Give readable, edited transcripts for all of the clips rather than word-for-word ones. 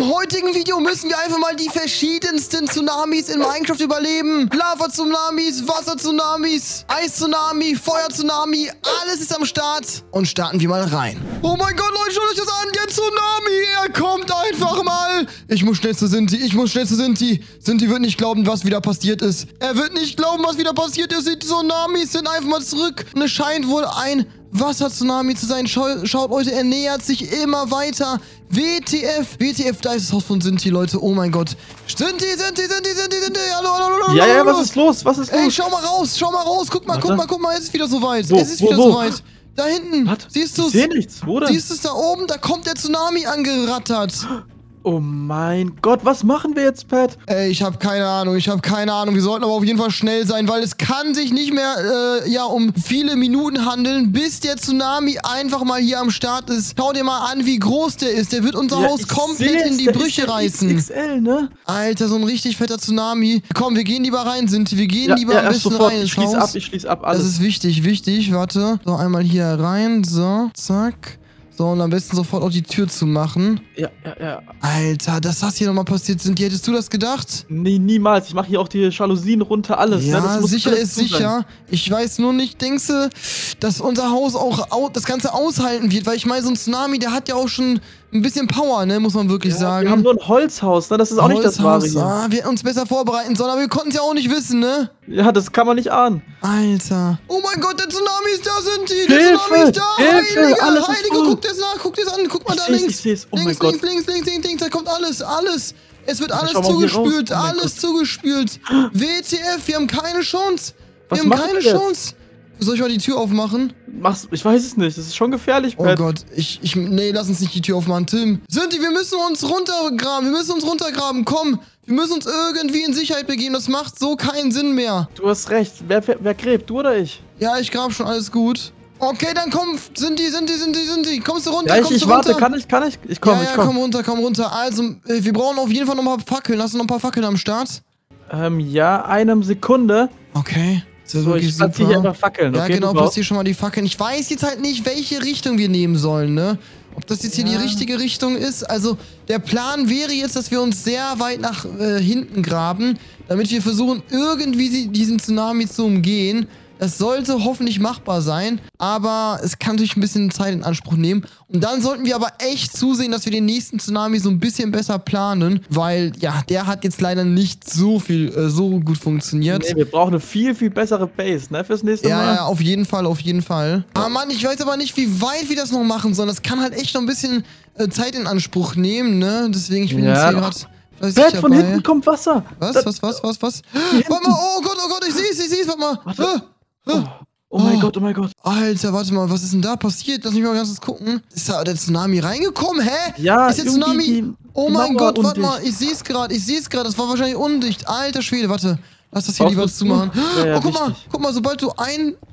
Im heutigen Video müssen wir einfach mal die verschiedensten Tsunamis in Minecraft überleben. Lava-Tsunamis, Wasser-Tsunamis, Eis-Tsunami, Feuer-Tsunami, alles ist am Start. Und starten wir mal rein. Oh mein Gott, Leute, schaut euch das an. Der Tsunami, er kommt einfach mal. Ich muss schnell zu Sinti, Sinti wird nicht glauben, was wieder passiert ist. Er wird nicht glauben, was wieder passiert ist. Die Tsunamis sind einfach mal zurück. Und es scheint wohl ein Wasser-Tsunami zu sein. Schaut, Leute, er nähert sich immer weiter. WTF, da ist das Haus von Sinti, Leute. Oh mein Gott. Sinti. Hallo. Ja, was ist los? Ey, schau mal raus. Guck mal, es ist wieder soweit. Soweit. Da hinten. Was? Siehst du es? Ich sehe nichts. Wo denn? Siehst du es da oben? Da kommt der Tsunami angerattert. Oh mein Gott, was machen wir jetzt, Pat? Ey, ich habe keine Ahnung. Wir sollten aber auf jeden Fall schnell sein, weil es kann sich nicht mehr, um viele Minuten handeln, bis der Tsunami einfach mal hier am Start ist. Schau dir mal an, wie groß der ist. Der wird unser Haus komplett in die Brüche reißen. XXL, ne? Alter, so ein richtig fetter Tsunami. Komm, wir gehen lieber rein, Sinti. Wir gehen lieber ein bisschen sofort. rein. Ich schließ ab, alles. Das ist wichtig. Warte. So, einmal hier rein. So, zack. So, und am besten sofort auch die Tür zu machen. Ja. Alter, dass das hier nochmal passiert sind. Hättest du das gedacht? Nee, niemals. Ich mache hier auch die Jalousien runter, alles. Ja, ne? Das muss sicher alles ist sein. sicher. Ich weiß nur nicht, denkst du, dass unser Haus auch das Ganze aushalten wird? Weil ich meine, so ein Tsunami, der hat ja auch schon ein bisschen Power, ne? Muss man wirklich sagen. Wir haben nur ein Holzhaus, ne? Das ist auch nicht das Wahre hier. Ah, wir hätten uns besser vorbereiten sollen, aber wir konnten es ja auch nicht wissen, ne? Ja, das kann man nicht ahnen. Alter. Oh mein Gott, der Tsunami ist da, Sinti. Hilfe, Der Tsunami ist da. Hilfe, alles ist Heilige, voll. guck dir das an. Guck mal da links. Ich seh's. Oh mein links, Gott. links. Da kommt alles. Es wird alles schau mal hier zugespült. raus. Oh mein Alles zugespült. WTF, wir haben keine Chance. Was machen wir jetzt? Soll ich mal die Tür aufmachen? Ich weiß es nicht. Das ist schon gefährlich, Oh Pat. Gott, nee, lass uns nicht die Tür aufmachen, Tim. Sinti, wir müssen uns runtergraben. Komm, wir müssen uns irgendwie in Sicherheit begeben. Das macht so keinen Sinn mehr. Du hast recht. Wer gräbt? Du oder ich? Ja, ich grab schon, alles gut. Okay, dann komm, Sinti. Kommst du runter? Ja, ich warte. Kann ich? Ich komm. Komm runter. Also, wir brauchen auf jeden Fall noch mal Fackeln. Hast du noch ein paar Fackeln am Start? Ja, eine Sekunde. Okay. So, ich platziere hier einfach Fackeln, ja, okay? genau, platziere schon mal die Fackeln. Ich weiß jetzt halt nicht, welche Richtung wir nehmen sollen, ne? Ob das jetzt hier die richtige Richtung ist. Also, der Plan wäre jetzt, dass wir uns sehr weit nach hinten graben, damit wir versuchen, irgendwie diesen Tsunami zu umgehen. Das sollte hoffentlich machbar sein, aber es kann natürlich ein bisschen Zeit in Anspruch nehmen. Und dann sollten wir aber echt zusehen, dass wir den nächsten Tsunami so ein bisschen besser planen, weil, ja, der hat jetzt leider nicht so gut funktioniert. Nee, wir brauchen eine viel bessere Base, ne, fürs nächste Mal. Ja, auf jeden Fall. Ah, Mann, ich weiß aber nicht, wie weit wir das noch machen sollen. Das kann halt echt noch ein bisschen Zeit in Anspruch nehmen, ne? Deswegen, ich bin jetzt hier gerade... Pat, von hinten kommt Wasser. Was? Warte mal, oh Gott, ich seh's, warte mal. Warte. Oh mein Gott. Alter, warte mal, was ist denn da passiert? Lass mich mal ganz kurz gucken. Ist da der Tsunami reingekommen? Hä? Ja, ist der Tsunami... Oh mein Gott, warte undicht. mal, ich seh's gerade. Das war wahrscheinlich undicht. Alter Schwede, warte. Lass das hier lieber zumachen. Ja, oh, guck mal, sobald du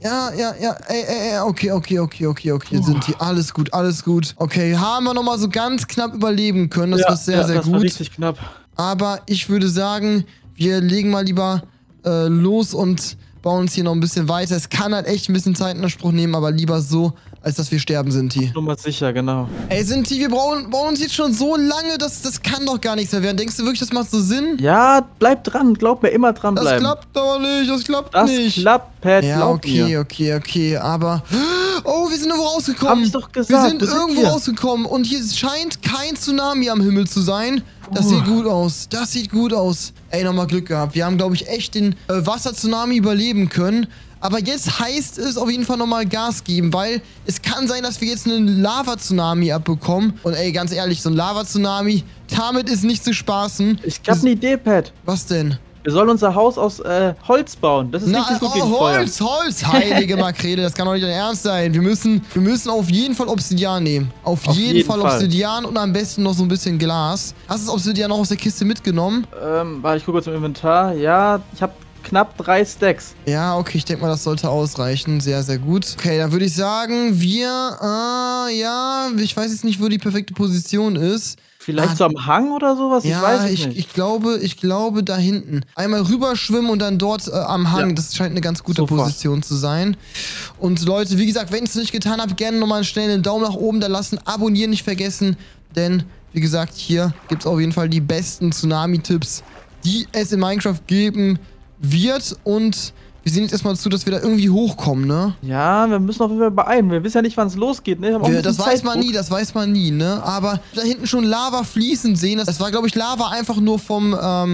okay, sind die. Alles gut. Okay, haben wir nochmal so ganz knapp überleben können. Das war sehr gut. Das war richtig knapp. Aber ich würde sagen, wir legen mal lieber los und bauen uns hier noch ein bisschen weiter. Es kann halt echt ein bisschen Zeit in Anspruch nehmen, aber lieber so, als dass wir sterben, Sinti. Nummer sicher, genau. Ey, Sinti, wir bauen uns jetzt schon so lange, das kann doch gar nichts mehr werden. Denkst du wirklich, das macht so Sinn? Ja, bleib dran. Glaub mir, immer dranbleiben. Das klappt aber nicht, das klappt nicht. Das klappt, Pat, ja, glaub mir. okay, aber... Oh, wir sind irgendwo rausgekommen. Hab ich doch gesagt. Wir sind irgendwo rausgekommen und hier scheint kein Tsunami am Himmel zu sein. Das sieht gut aus. Ey, nochmal Glück gehabt. Wir haben, glaube ich, echt den Wasser-Tsunami überleben können. Aber jetzt heißt es auf jeden Fall nochmal Gas geben, weil es kann sein, dass wir jetzt einen Lava-Tsunami abbekommen. Und ey, ganz ehrlich, so ein Lava-Tsunami, damit ist nicht zu spaßen. Ich hab eine Idee, Pat. Was denn? Wir sollen unser Haus aus Holz bauen. Das ist richtig gut gegen Feuer. Holz, heilige Makrele, das kann doch nicht dein Ernst sein. Wir müssen auf jeden Fall Obsidian nehmen. Auf jeden Fall Obsidian und am besten noch so ein bisschen Glas. Hast du das Obsidian noch aus der Kiste mitgenommen? Ich gucke kurz im Inventar. Ja, ich habe knapp 3 Stacks. Ja, okay, ich denke mal, das sollte ausreichen. Sehr gut. Okay, dann würde ich sagen, ich weiß jetzt nicht, wo die perfekte Position ist. Vielleicht so am Hang oder sowas? Ja, ich weiß es nicht. Ich glaube da hinten. Einmal rüberschwimmen und dann dort am Hang. Ja. Das scheint eine ganz gute Position zu sein. Und Leute, wie gesagt, wenn ihr es nicht getan habt, gerne nochmal schnell einen Daumen nach oben da lassen. Abonnieren nicht vergessen, denn Wie gesagt, hier gibt es auf jeden Fall die besten Tsunami-Tipps, die es in Minecraft geben wird. Und wir sehen jetzt erstmal zu, dass wir da irgendwie hochkommen, ne? Ja, wir müssen auf jeden Fall beeilen. Wir wissen ja nicht, wann es losgeht, ne? Wir haben auch ein bisschen Das weiß man Zeitdruck. nie, das weiß man nie, ne? Aber da hinten schon Lava fließen sehen, das war, glaube ich, Lava einfach nur vom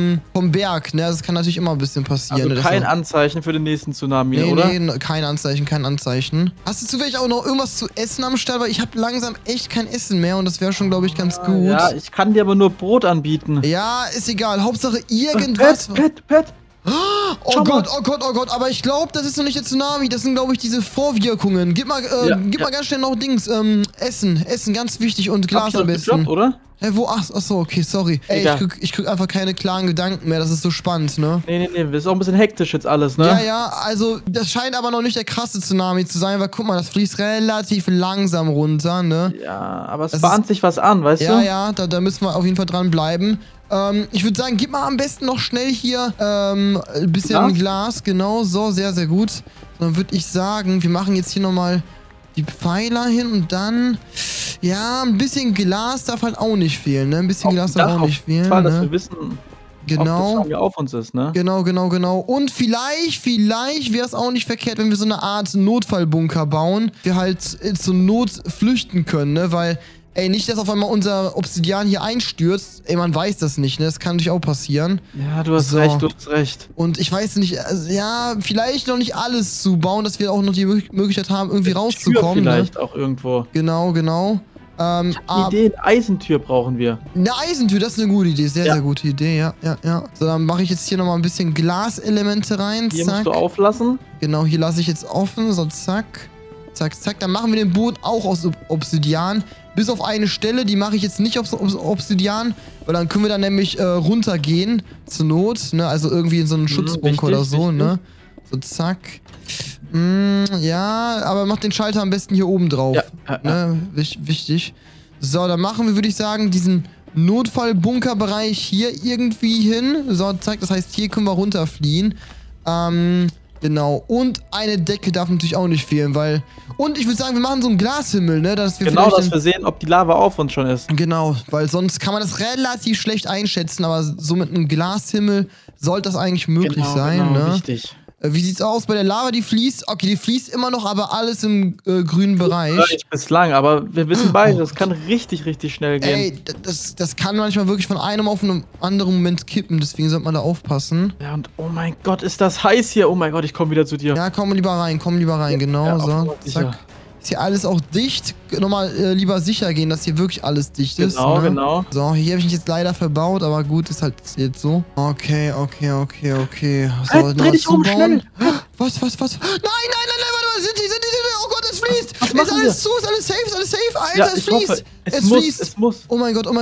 Berg, ne? Das kann natürlich immer ein bisschen passieren. Also ne? kein Anzeichen für den nächsten Tsunami, oder? Nee, kein Anzeichen, kein Anzeichen. Hast du zufällig auch noch irgendwas zu essen am Start? Weil ich habe langsam echt kein Essen mehr und das wäre schon, glaube ich, ganz gut. Ja, ich kann dir aber nur Brot anbieten. Ja, ist egal. Hauptsache irgendwas. Pet. Oh Schau Gott, mal. oh Gott, oh Gott. Aber ich glaube, das ist noch nicht der Tsunami. Das sind, glaube ich, diese Vorwirkungen. Gib mal ganz schnell noch Dings. Essen, ganz wichtig und Glas am besten. Gedroppt, oder? Hä, wo? Ach so, okay, sorry. Ey, Egal. ich krieg einfach keine klaren Gedanken mehr. Das ist so spannend, ne? Nee, das ist auch ein bisschen hektisch jetzt alles, ne? Ja, also, das scheint aber noch nicht der krasse Tsunami zu sein, weil guck mal, das fließt relativ langsam runter, ne? Ja, aber es Das bahnt sich was an, weißt du? Ja, da müssen wir auf jeden Fall dran bleiben. Ich würde sagen, gib mal am besten noch schnell hier ein bisschen Glas, genau, so, sehr, sehr gut. Dann würde ich sagen, wir machen jetzt hier nochmal die Pfeiler hin und dann, ja, ein bisschen Glas darf halt auch nicht fehlen, ne? Ein bisschen Glas darf auch nicht fehlen, Fall, dass ne? wir wissen, Genau. ob das auf uns ist, ne? Genau. Und vielleicht wäre es auch nicht verkehrt, wenn wir so eine Art Notfallbunker bauen. Wir halt zur Not flüchten können, ne? Weil, ey, nicht, dass auf einmal unser Obsidian hier einstürzt. Ey, man weiß das nicht, ne? Das kann natürlich auch passieren. Ja, du hast recht. Und ich weiß nicht, also, ja, vielleicht noch nicht alles zu bauen, dass wir auch noch die Möglichkeit haben, irgendwie rauszukommen. Vielleicht auch irgendwo. Genau. Idee, Eisentür brauchen wir. Eine Eisentür, das ist eine gute Idee. Sehr gute Idee, ja. So, dann mache ich jetzt hier nochmal ein bisschen Glaselemente rein. Hier musst du auflassen. Genau, hier lasse ich jetzt offen. So, zack. Dann machen wir den Boden auch aus Obsidian. Bis auf eine Stelle, die mache ich jetzt nicht aus Obsidian, weil dann können wir dann nämlich runtergehen, zur Not, ne? Also irgendwie in so einen Schutzbunker oder so, ne? So, zack. Ja, aber mach den Schalter am besten hier oben drauf. Ja. Ne? Wichtig. So, dann machen wir, würde ich sagen, diesen Notfallbunkerbereich hier irgendwie hin. So, zack, das heißt, hier können wir runterfliehen. Genau. Und eine Decke darf natürlich auch nicht fehlen, weil... Und ich würde sagen, wir machen so einen Glashimmel, ne? Dass wir genau, dass wir sehen, ob die Lava auf uns schon ist. Genau, weil sonst kann man das relativ schlecht einschätzen, aber so mit einem Glashimmel sollte das eigentlich möglich sein, ne? Richtig. Wie sieht's aus bei der Lava, die fließt? Okay, die fließt immer noch, aber alles im grünen Bereich. Nicht bislang, aber wir wissen beide, das kann richtig schnell gehen. Ey, das kann manchmal wirklich von einem auf einen anderen Moment kippen, deswegen sollte man da aufpassen. Ja, und oh mein Gott, ist das heiß hier. Oh mein Gott, ich komme wieder zu dir. Ja, komm lieber rein, genau, Ja, so, zack. Ist hier alles auch dicht. Nochmal lieber sicher gehen, dass hier wirklich alles dicht ist. Genau. So, hier habe ich mich jetzt leider verbaut, aber gut, ist halt jetzt so. Okay. So, dreh dich um, schnell. Was? Nein, warte mal, sind die, oh Gott, es fließt. Was Ist machen alles zu, ist alles safe, Alter, Ja, es ich fließt. hoffe, es muss. Oh mein Gott.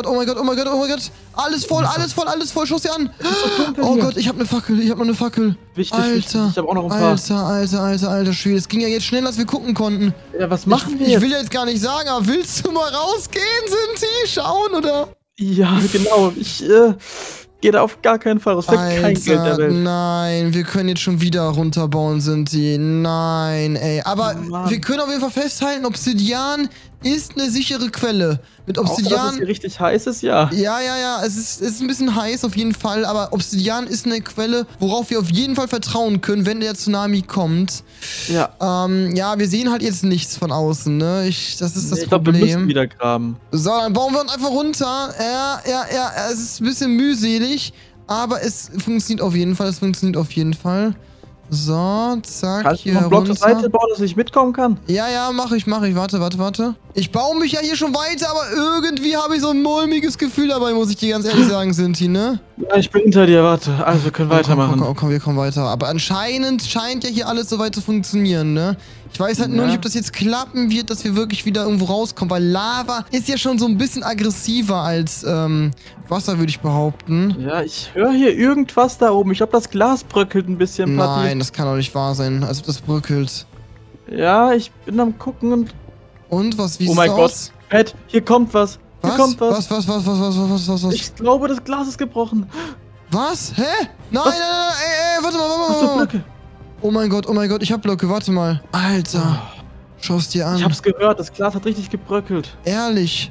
Alles voll, schuss sie an. Oh Gott, ich habe eine Fackel, Wichtig, Alter, ich habe auch noch ein paar. Alter Schwede. Es ging ja jetzt schnell, als wir gucken konnten. Ja, was machen wir Ich jetzt? will jetzt gar nicht sagen, aber willst du mal rausgehen, Sinti? Schauen, oder? Ja, genau. Ich gehe da auf gar keinen Fall raus. Für kein Geld der Welt. Nein, wir können jetzt schon wieder runterbauen, Sinti. Nein, ey. Aber Mann. wir können auf jeden Fall festhalten, Obsidian ist eine sichere Quelle. Mit Außer, dass es Obsidian... hier richtig heiß ist, ja. Ja, es ist ein bisschen heiß auf jeden Fall, aber Obsidian ist eine Quelle, worauf wir auf jeden Fall vertrauen können, wenn der Tsunami kommt. Ja. Ja, wir sehen halt jetzt nichts von außen, ne? Das ist das Ich glaube, Problem. wir müssen wieder graben. So, dann bauen wir uns einfach runter. Ja, es ist ein bisschen mühselig, aber es funktioniert auf jeden Fall. So, zack, Kannst du hier noch einen Block zur runter. Seite bauen, dass ich mitkommen kann? Ja, mach ich. Warte. Ich baue mich ja hier schon weiter, aber irgendwie habe ich so ein mulmiges Gefühl dabei, muss ich dir ganz ehrlich sagen, Sinti, ne? Ja, ich bin hinter dir, warte. Also, wir können weitermachen. Komm, wir kommen weiter. Aber anscheinend scheint ja hier alles soweit zu funktionieren, ne? Ich weiß halt nur nicht, ob das jetzt klappen wird, dass wir wirklich wieder irgendwo rauskommen, weil Lava ist ja schon so ein bisschen aggressiver als Wasser, würde ich behaupten. Ja, ich höre hier irgendwas da oben. Ich glaube, das Glas bröckelt ein bisschen, Patti. Nein, das kann doch nicht wahr sein. Also das bröckelt. Ja, ich bin am gucken und... Und, wie sieht's Oh mein Gott, aus? Pat, hier kommt was. Hier kommt was. Was? Ich glaube, das Glas ist gebrochen. Was? Hä? Nein, Was? ey, warte Hast du mal. Blöcke? Oh mein Gott, ich hab Blöcke, warte mal. Alter, schau's dir an. Ich hab's gehört, das Glas hat richtig gebröckelt. Ehrlich.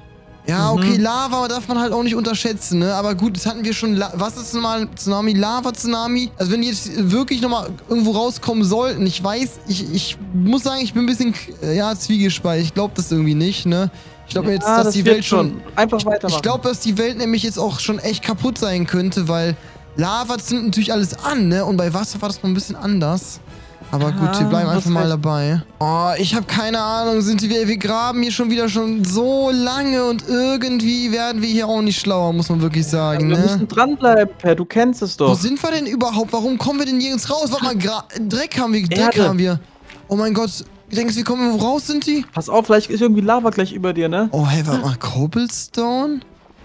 Ja, okay, Lava darf man halt auch nicht unterschätzen, ne? Aber gut, das hatten wir schon. Was ist normal? Tsunami, Lava-Tsunami? Also wenn die jetzt wirklich nochmal irgendwo rauskommen sollten, ich weiß, ich muss sagen, ich bin ein bisschen, ja, zwiegespalten. Ich glaube das irgendwie nicht, ne? Ich glaube jetzt, dass die Welt schon... Einfach weitermachen. Ich glaube, dass die Welt nämlich jetzt auch schon echt kaputt sein könnte, weil Lava zündet natürlich alles an, ne? Und bei Wasser war das mal ein bisschen anders. Aber gut, wir bleiben einfach mal dabei. Oh, ich habe keine Ahnung, wir graben hier schon wieder so lange und irgendwie werden wir hier auch nicht schlauer, muss man wirklich sagen, ja, wir müssen dranbleiben, Per, du kennst es doch. Wo sind wir denn überhaupt? Warum kommen wir denn nirgends raus? Warte mal, Dreck haben wir. Oh mein Gott, denkst du, wir kommen irgendwo raus, Sinti? Pass auf, vielleicht ist irgendwie Lava gleich über dir, ne? Oh, hey, warte mal, Cobblestone?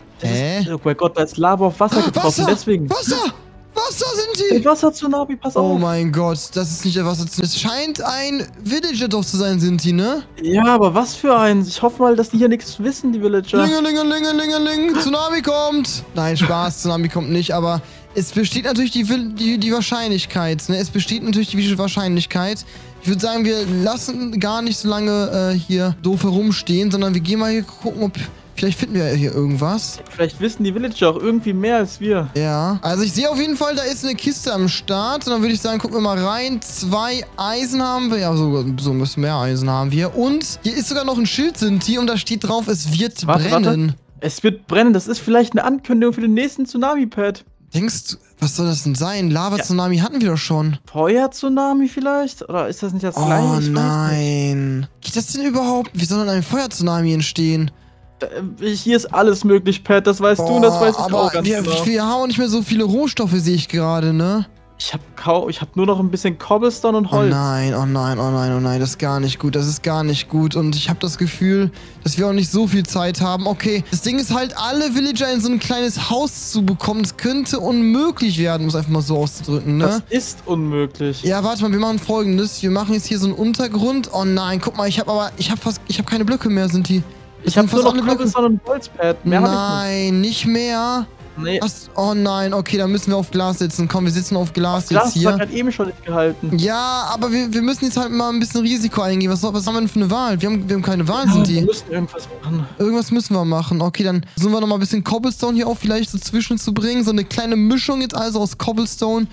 Oh mein Gott, da ist Lava auf Wasser getroffen, deswegen. Wasser sind die! Der Wasser-Tsunami, pass auf! Oh mein Gott, das ist nicht der Wasser-Tsunami. Es scheint ein Villager-Dorf zu sein, sind die, ne? Ja, aber was für eins? Ich hoffe mal, dass die hier nichts wissen, die Villager. Lingelingelingelingeling, Tsunami kommt! Nein, Spaß, Tsunami kommt nicht, aber es besteht natürlich die Wahrscheinlichkeit, ne? Es besteht natürlich die Wahrscheinlichkeit. Ich würde sagen, wir lassen gar nicht so lange hier doof herumstehen, sondern wir gehen mal hier gucken, ob... Vielleicht finden wir hier irgendwas. Vielleicht wissen die Villager auch irgendwie mehr als wir. Ja. Also ich sehe auf jeden Fall, da ist eine Kiste am Start. Und dann würde ich sagen, gucken wir mal rein. 2 Eisen haben wir. Ja, so ein bisschen mehr Eisen haben wir. Und hier ist sogar noch ein Schild, Sinti. Und da steht drauf, es wird brennen. Warte. Es wird brennen. Das ist vielleicht eine Ankündigung für den nächsten Tsunami-Pad. Denkst du, was soll das denn sein? Lava-Tsunami hatten wir doch schon. Feuer-Tsunami vielleicht? Oder ist das nicht das gleiche? Oh nein. Geht das denn überhaupt? Wie soll denn ein Feuer-Tsunami entstehen? Hier ist alles möglich, Pat, das weißt du und das weiß ich auch ganz genau. Wir haben auch nicht mehr so viele Rohstoffe, sehe ich gerade, ne? Ich hab nur noch ein bisschen Cobblestone und Holz. Oh nein, das ist gar nicht gut, und ich habe das Gefühl, dass wir auch nicht so viel Zeit haben. Okay, das Ding ist halt, alle Villager in so ein kleines Haus zu bekommen, das könnte unmöglich werden, um es einfach mal so auszudrücken, ne? Das ist unmöglich. Ja, warte mal, wir machen Folgendes, wir machen jetzt hier so einen Untergrund. Oh nein, guck mal, ich habe keine Blöcke mehr, sind die. Ich hab nur noch Cobblestone und Holzpad. Nein, nicht mehr. Nee. Oh nein, okay, dann müssen wir auf Glas sitzen. Komm, wir sitzen auf Glas jetzt hier. Das hat gerade eben schon nicht gehalten. Ja, aber wir müssen jetzt halt mal ein bisschen Risiko eingehen. Was haben wir denn für eine Wahl? Wir haben keine Wahl, sind die. Wir müssen irgendwas machen. Irgendwas müssen wir machen. Okay, dann versuchen wir noch mal ein bisschen Cobblestone hier auch vielleicht so zwischenzubringen. So eine kleine Mischung jetzt also aus Cobblestone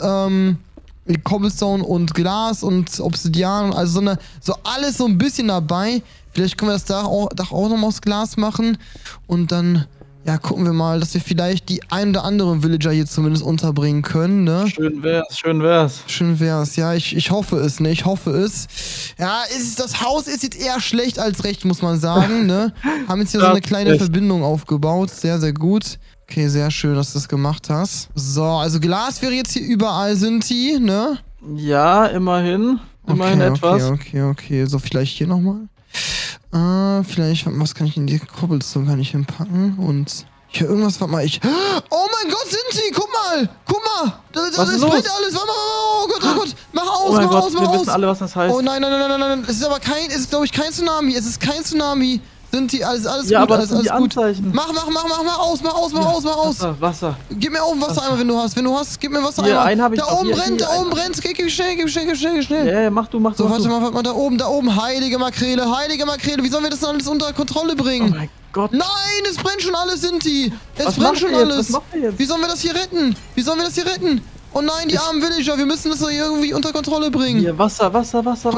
und Glas und Obsidian und also so alles so ein bisschen dabei. Vielleicht können wir das Dach auch noch mal aus Glas machen und dann, ja, gucken wir mal, dass wir vielleicht die ein oder andere Villager hier zumindest unterbringen können, ne? Schön wär's. Schön wär's, ja, ich hoffe es, ne? Ich hoffe es. Ja, das Haus ist jetzt eher schlecht als recht, muss man sagen, ne? Haben jetzt hier so eine kleine Verbindung aufgebaut, sehr, sehr gut. Okay, sehr schön, dass du das gemacht hast. So, also Glas wäre jetzt hier überall, Sinti, ne? Ja, immerhin. Immerhin etwas. Okay. So, vielleicht hier nochmal. Vielleicht, was kann ich in die Cobblestone hinpacken? Und hier irgendwas, warte mal, oh mein Gott, Sinti, guck mal! Das brennt alles, warte mal, oh Gott, mach aus! Wir wissen alle, was das heißt. Oh nein, es ist aber glaube ich, kein Tsunami, es ist kein Tsunami. Sind die alles ja, gut, aber das sind die Anzeichen. Mach aus. Wasser. Gib mir auch einen Wassereimer, wenn du hast. Gib mir Wassereimer. Hier, einen hab ich da oben brennt. Geh schnell. Ja, mach du. So, warte mal, da oben. Heilige Makrele. Wie sollen wir das alles unter Kontrolle bringen? Oh mein Gott. Nein, es brennt schon alles, Sinti. Es brennt schon alles. Was macht ihr jetzt? Wie sollen wir das hier retten? Oh nein, die armen Villager, wir müssen das irgendwie unter Kontrolle bringen. Hier, Wasser. Komm.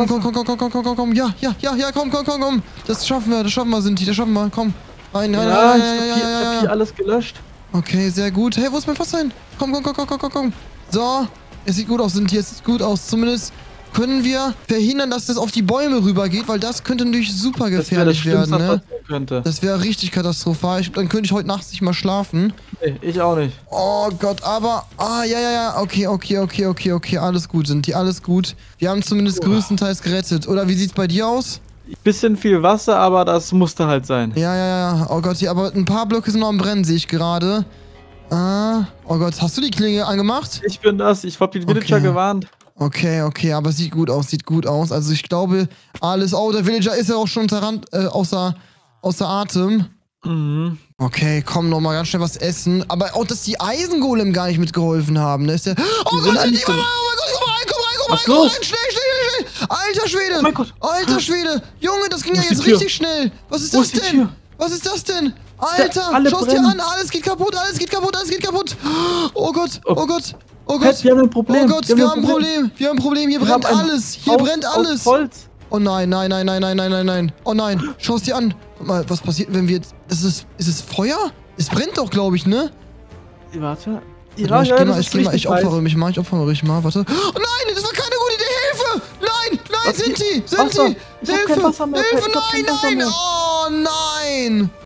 Ja, komm. Das schaffen wir, Sinti, komm. Rein. Ich hab hier alles gelöscht. Okay, sehr gut. Hey, wo ist mein Wasser hin? Komm. So, es sieht gut aus, Sinti, Zumindest können wir verhindern, dass das auf die Bäume rübergeht, weil das könnte natürlich super gefährlich werden, ne? Das wäre richtig katastrophal. Dann könnte ich heute Nacht nicht mal schlafen. Nee, ich auch nicht. Oh Gott, aber... ja. Okay. Alles gut, Sinti, alles gut. Wir haben zumindest größtenteils gerettet. Oder wie sieht's bei dir aus? Bisschen viel Wasser, aber das musste halt sein. Ja. Oh Gott, hier, aber ein paar Blöcke sind noch am Brennen, sehe ich gerade. Oh Gott, hast du die Klinge angemacht? Ich bin das. Ich hab die Villager gewarnt. Okay, aber es sieht gut aus. Also ich glaube, alles... Oh, der Villager ist ja auch schon außer Atem. Mhm. Okay, komm, noch mal ganz schnell was essen. Aber auch, dass die Eisengolem gar nicht mitgeholfen haben, ne? Oh Gott, komm rein! Schnell! Alter Schwede! Oh mein Gott! Alter Schwede! Junge, das ging ja jetzt richtig schnell! Was ist das denn? Was ist das denn? Alter, alle schau's dir brennen. an. Alles geht kaputt, alles geht kaputt, alles geht kaputt. Oh Gott, oh Gott, oh Pat, Gott. wir haben ein Problem. Oh Gott, wir haben ein Problem. Wir haben ein Problem. Hier brennt haben ein alles. Hier Haus brennt aus alles. Holz. Oh nein, nein, nein, nein, nein, nein, nein, nein. Oh nein, schau es dir an. Guck mal, was passiert, wenn wir... Ist es Feuer? Es brennt doch, glaube ich, ne? Warte. Ich opfere mich mal, warte. Oh nein, das war keine gute Idee, Hilfe! Nein, Was sind geht? sie? Wasser. Hilfe, Ich hab kein Wasser mehr, Hilfe, Pat, ich hab kein Wasser nein, mehr. oh nein!